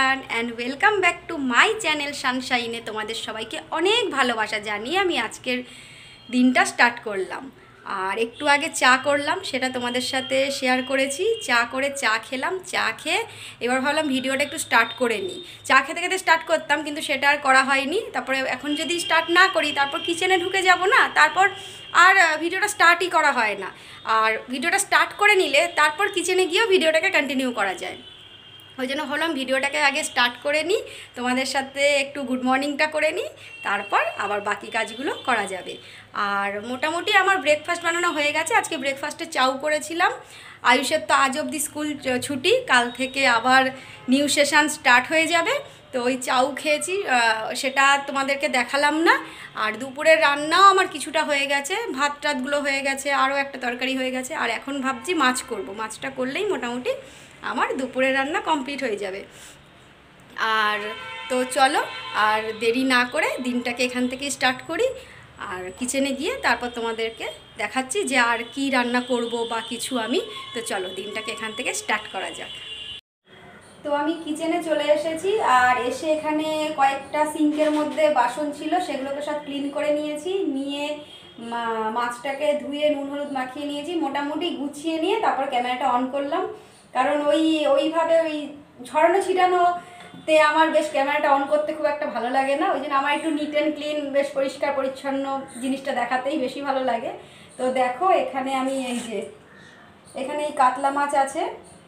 Everyone and welcome back to my channel সানশাইনে। তোমাদের সবাইকে অনেক ভালোবাসা জানিয়ে আমি আজকের দিনটা স্টার্ট করলাম। আর একটু আগে চা করলাম, সেটা তোমাদের সাথে শেয়ার করেছি। চা করে চা খেলাম, চা খেয়ে এবার ভাবলাম ভিডিওটা একটু স্টার্ট করে নিই। চা খেতে খেতে স্টার্ট করতাম, কিন্তু সেটা আর করা হয়নি। তারপরে এখন যদি স্টার্ট না করি তারপর কিচেনে ঢুকে যাব না, তারপর আর ভিডিওটা স্টার্টই করা হয় না। আর ভিডিওটা স্টার্ট করে নিলে তারপর কিচেনে গিয়েও ভিডিওটাকে কন্টিনিউ করা যায়। ওই জন্য ভাবলাম ভিডিওটাকে আগে স্টার্ট করে নিই, তোমাদের সাথে একটু গুড মর্নিংটা করে নিই, তারপর আবার বাকি কাজগুলো করা যাবে। আর মোটামুটি আমার ব্রেকফাস্ট বানানো হয়ে গেছে। আজকে ব্রেকফাস্টে চাউ করেছিলাম। আয়ুষের তো আজ অবধি স্কুল ছুটি, কাল থেকে আবার নিউ সেশন স্টার্ট হয়ে যাবে। তো ওই চাউ খেয়েছি, সেটা তোমাদেরকে দেখালাম না। আর দুপুরের রান্নাও আমার কিছুটা হয়ে গেছে, ভাত টাতগুলো হয়ে গেছে, আরও একটা তরকারি হয়ে গেছে। আর এখন ভাবছি মাছ করব, মাছটা করলেই মোটামুটি আমার দুপুরের রান্না কমপ্লিট হয়ে যাবে। আর তো চলো আর দেরি না করে দিনটাকে এখান থেকে স্টার্ট করি। আর কিচেনে গিয়ে তারপর তোমাদেরকে দেখাচ্ছি যে আর কি রান্না করব বা কিছু আমি। তো চলো দিনটাকে এখান থেকে স্টার্ট করা যাক। তো আমি কিচেনে চলে এসেছি, আর এসে এখানে কয়েকটা সিঙ্কের মধ্যে বাসন ছিল, সেগুলোকে সব ক্লিন করে নিয়ে মাছটাকে ধুয়ে নুন হলুদ মাখিয়ে নিয়েছি, মোটামুটি গুছিয়ে নিয়ে তারপর ক্যামেরাটা অন করলাম। কারণ ওইভাবে ওই ছড়ানো ছিটানোতে আমার বেশ ক্যামেরাটা অন করতে খুব একটা ভালো লাগে না। ওই জন্য আমার একটু নিট অ্যান্ড ক্লিন, বেশ পরিষ্কার পরিচ্ছন্ন জিনিসটা দেখাতেই বেশি ভালো লাগে। তো দেখো এখানে আমি এখানে এই কাতলা মাছ আছে,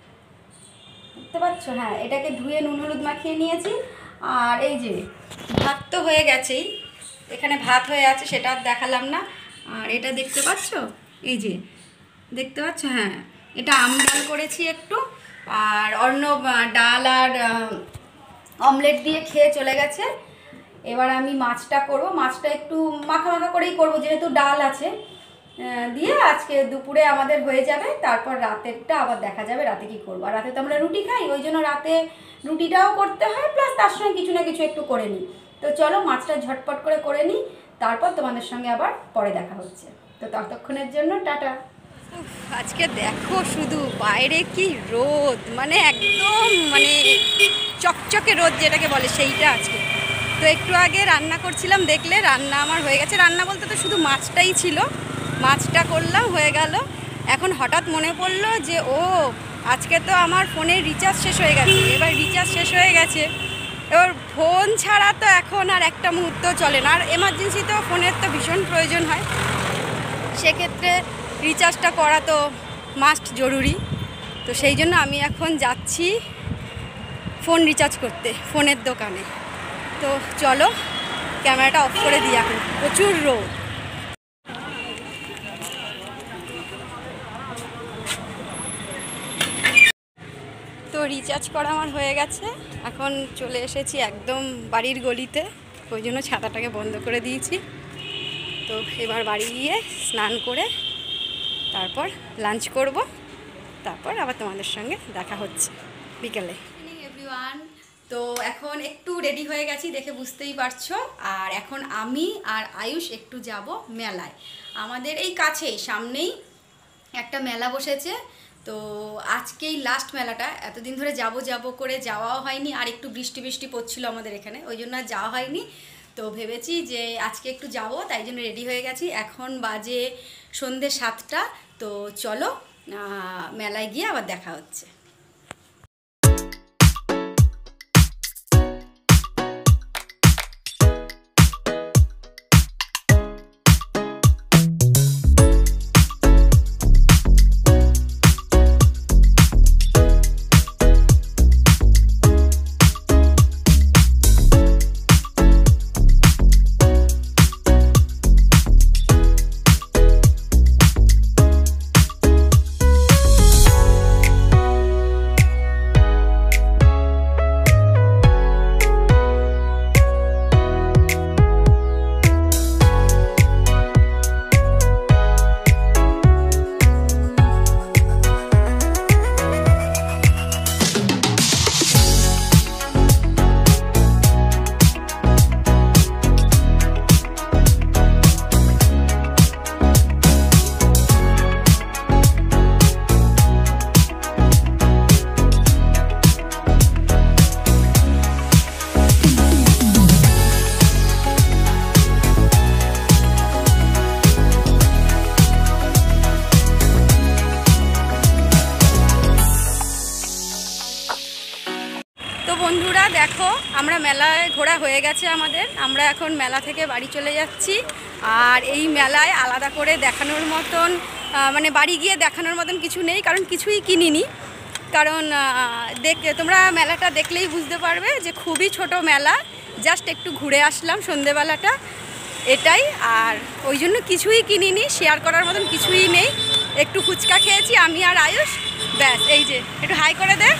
দেখতে পাচ্ছ? হ্যাঁ, এটাকে ধুয়ে নুন হলুদ মাখিয়ে নিয়েছি। আর এই যে ভাত তো হয়ে গেছেই, এখানে ভাত হয়ে আছে, সেটা আর দেখালাম না। আর এটা দেখতে পাচ্ছ, এই যে দেখতে পাচ্ছ? হ্যাঁ, এটা আমডাল করেছি একটু, আর অন্য ডাল আর অমলেট দিয়ে খেয়ে চলে গেছে। এবার আমি মাছটা করব, মাছটা একটু মাখা মাখা করেই করব, যেহেতু ডাল আছে দিয়ে আজকে দুপুরে আমাদের হয়ে যাবে। তারপর রাতেরটা আবার দেখা যাবে রাতে কি করবো। আর রাতে তো আমরা রুটি খাই, ওই জন্য রাতে রুটিটাও করতে হয়, প্লাস তার সঙ্গে কিছু না কিছু একটু করে নিই। তো চলো মাছটা ঝটপট করে নিই, তারপর তোমাদের সঙ্গে আবার পরে দেখা হচ্ছে। তো ততক্ষণের জন্য টাটা। আজকে দেখো শুধু বাইরে কি রোদ, মানে একদম মানে চকচকে রোদ যেটাকে বলে সেইটা আজকে। তো একটু আগে রান্না করছিলাম, দেখলে রান্না আমার হয়ে গেছে। রান্না বলতে তো শুধু মাছটাই ছিল, মাছটা করলাম, হয়ে গেল। এখন হঠাৎ মনে পড়লো যে আজকে তো আমার ফোনের রিচার্জ শেষ হয়ে গেছে। এবার রিচার্জ শেষ হয়ে গেছে, এবার ফোন ছাড়া তো এখন আর একটা মুহূর্ত চলে না। আর এমার্জেন্সি তো ফোনের তো ভীষণ প্রয়োজন হয়, সেক্ষেত্রে রিচার্জটা করা তো মাস্ট জরুরি। তো সেই জন্য আমি এখন যাচ্ছি ফোন রিচার্জ করতে ফোনের দোকানে। তো চলো ক্যামেরাটা অফ করে দিই, এখন প্রচুর রোদ। তো রিচার্জ করা আমার হয়ে গেছে, এখন চলে এসেছি একদম বাড়ির গলিতে, ওই জন্য ছাতাটাকে বন্ধ করে দিয়েছি। তো এবার বাড়ি গিয়ে স্নান করে তারপর লাঞ্চ করব, তারপর আবার তোমাদের সঙ্গে দেখা হচ্ছে বিকেলে। এভরিওয়ান, তো এখন একটু রেডি হয়ে গেছি, দেখে বুঝতেই পারছো। আর এখন আমি আর আয়ুষ একটু যাব মেলায়। আমাদের এই কাছেই সামনেই একটা মেলা বসেছে। তো আজকেই লাস্ট মেলাটা, এতদিন ধরে যাব করে যাওয়াও হয়নি। আর একটু বৃষ্টি পড়ছিল আমাদের এখানে, ওই জন্য আর যাওয়া হয়নি। তো ভেবেছি যে আজকে একটু যাব, তাই জন্য রেডি হয়ে গেছি। এখন বাজে সন্ধ্যে 7টা। তো চলো মেলায় গিয়ে আবার দেখা হচ্ছে। তো বন্ধুরা দেখো, আমরা মেলায় ঘোরা হয়ে গেছে আমাদের। আমরা এখন মেলা থেকে বাড়ি চলে যাচ্ছি। আর এই মেলায় আলাদা করে দেখানোর মতন মানে বাড়ি গিয়ে দেখানোর মতন কিছু নেই, কারণ কিছুই কিনিনি। কারণ তোমরা মেলাটা দেখলেই বুঝতে পারবে যে খুবই ছোট মেলা, জাস্ট একটু ঘুরে আসলাম সন্ধেবেলাটা, এটাই। আর ওই জন্য কিছুই কিনিনি, শেয়ার করার মতন কিছুই নেই। একটু ফুচকা খেয়েছি আমি আর আয়ুষ, ব্যাস। এই যে একটু হাই করে দে।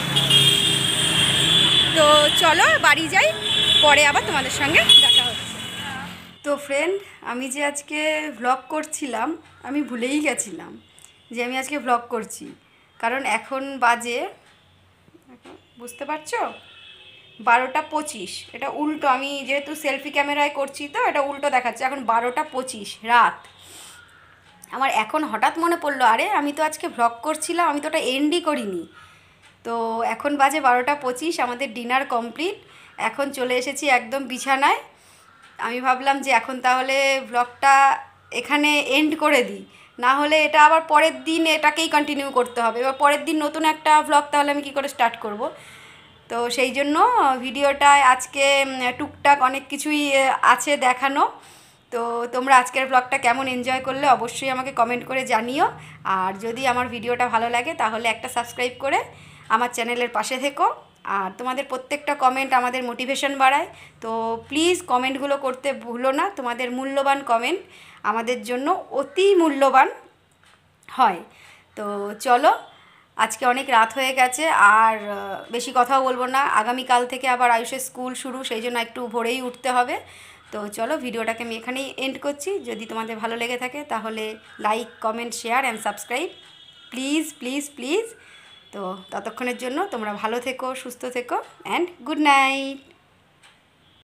তো চলো বাড়ি যাই, পরে আবার তোমাদের সঙ্গে দেখা হচ্ছে। তো ফ্রেন্ড, আমি যে আজকে ভ্লগ করছিলাম, আমি ভুলেই গেছিলাম যে আমি আজকে ভ্লগ করছি। কারণ এখন বাজে, বুঝতে পারছো, 12:25। এটা উল্টো, আমি যেহেতু সেলফি ক্যামেরায় করছি তো এটা উল্টো দেখাচ্ছে। এখন 12:25 রাত। আমার এখন হঠাৎ মনে পড়লো, আরে আমি তো আজকে ভ্লগ করছিলাম, আমি তো ওটা এন্ডই করিনি। তো এখন বাজে 12:25, আমাদের ডিনার কমপ্লিট। এখন চলে এসেছি একদম বিছানায়। আমি ভাবলাম যে এখন তাহলে ভ্লগটা এখানে এন্ড করে দিই, না হলে এটা আবার পরের দিন এটাকেই কন্টিনিউ করতে হবে। এবার পরের দিন নতুন একটা ভ্লগ তাহলে আমি কী করে স্টার্ট করব। তো সেই জন্য ভিডিওটায় আজকে টুকটাক অনেক কিছুই আছে দেখানো। তো তোমরা আজকের ব্লগটা কেমন এনজয় করলে অবশ্যই আমাকে কমেন্ট করে জানিও। আর যদি আমার ভিডিওটা ভালো লাগে তাহলে একটা সাবস্ক্রাইব করে আমার চ্যানেলের পাশে থেকো। আর তোমাদের প্রত্যেকটা কমেন্ট আমাদের মোটিভেশন বাড়ায়। তো প্লিজ কমেন্টগুলো করতে ভুলো না, তোমাদের মূল্যবান কমেন্ট আমাদের জন্য অতি মূল্যবান হয়। তো চলো, আজকে অনেক রাত হয়ে গেছে, আর বেশি কথাও বলবো না। আগামীকাল থেকে আবার আয়ুষের স্কুল শুরু, সেই জন্য একটু ভোরেই উঠতে হবে। তো চলো, ভিডিওটাকে আমি এখানেই এন্ড করছি। যদি তোমাদের ভালো লেগে থাকে তাহলে like, comment, share and subscribe, please please please. তো ততক্ষণের জন্য তোমরা ভালো থেকো, সুস্থ থেকো, অ্যান্ড গুড নাইট।